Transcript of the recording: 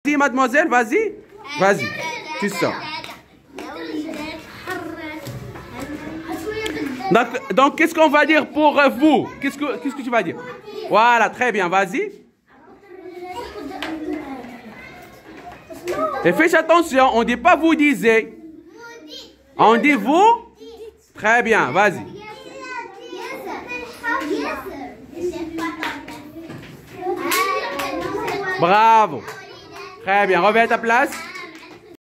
merci, mademoiselle. Vas-y. Vas-y. Tu sors. Donc qu'est-ce qu'on va dire pour vous? Qu'est-ce que tu vas dire? Voilà, très bien. Vas-y. Et faites attention, on ne dit pas vous disiez. On dit vous. Très bien, vas-y. Bravo. Très bien, reviens à ta place.